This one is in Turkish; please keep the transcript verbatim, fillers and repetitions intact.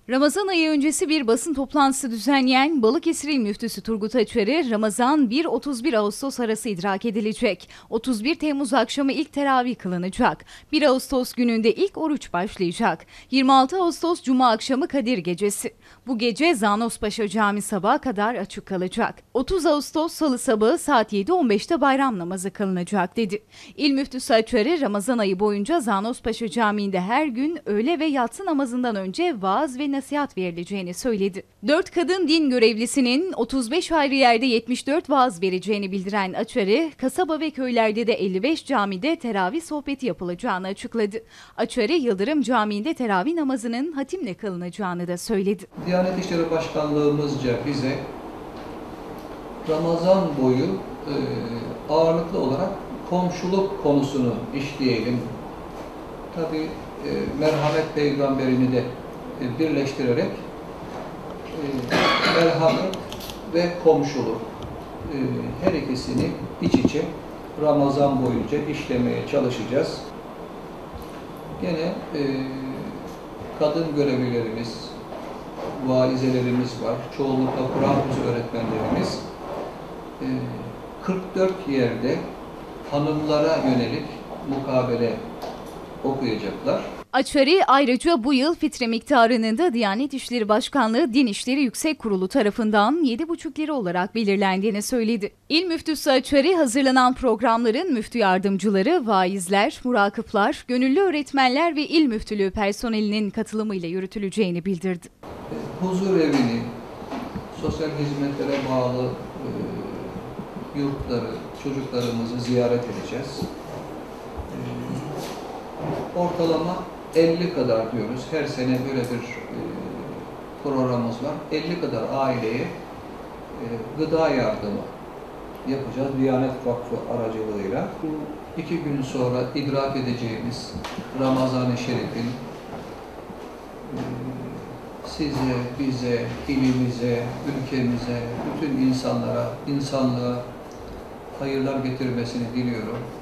Ramazan ayı öncesi bir basın toplantısı düzenleyen Balıkesir İl Müftüsü Turgut Açarı, Ramazan bir otuz bir Ağustos arası idrak edilecek. otuz bir Temmuz akşamı ilk teravih kılınacak. bir Ağustos gününde ilk oruç başlayacak. yirmi altı Ağustos Cuma akşamı Kadir Gecesi. Bu gece Zanospaşa Camii sabaha kadar açık kalacak. otuz Ağustos Salı sabahı saat yedi on beşte bayram namazı kılınacak dedi. İl Müftüsü Açarı, Ramazan ayı boyunca Zanospaşa Camii'nde her gün öğle ve yatsı namazından önce vaaz ve nasihat verileceğini söyledi. Dört kadın din görevlisinin otuz beş ayrı yerde yetmiş dört vaaz vereceğini bildiren Açarı, kasaba ve köylerde de elli beş camide teravih sohbeti yapılacağını açıkladı. Açarı, Yıldırım Camii'nde teravih namazının hatimle kılınacağını da söyledi. Diyanet İşleri Başkanlığımızca bize Ramazan boyu e, ağırlıklı olarak komşuluk konusunu işleyelim. Tabii e, merhamet peygamberini de e, birleştirerek e, merhamet ve komşuluk e, her ikisini iç içe Ramazan boyunca işlemeye çalışacağız. Gene e, kadın görevlilerimiz, vaizelerimiz var. Çoğunlukla Kur'an kursu öğretmenlerimiz e, kırk dört yerde hanımlara yönelik mukabele okuyacaklar. Açarı ayrıca bu yıl fitre miktarının da Diyanet İşleri Başkanlığı Din İşleri Yüksek Kurulu tarafından yedi buçuk lira olarak belirlendiğini söyledi. İl Müftüsü Açarı, hazırlanan programların müftü yardımcıları, vaizler, murakıplar, gönüllü öğretmenler ve il müftülüğü personelinin katılımıyla yürütüleceğini bildirdi. Huzur evini, sosyal hizmetlere bağlı e, yurtları, çocuklarımızı ziyaret edeceğiz. E, ortalama elli kadar diyoruz. Her sene böyle bir e, programımız var. elli kadar aileye e, gıda yardımı yapacağız Diyanet Vakfı aracılığıyla. Bu iki gün sonra idrak edeceğimiz Ramazan-ı Şerif'in e, size, bize, ilimize, ülkemize, bütün insanlara, insanlığa hayırlar getirmesini diliyorum.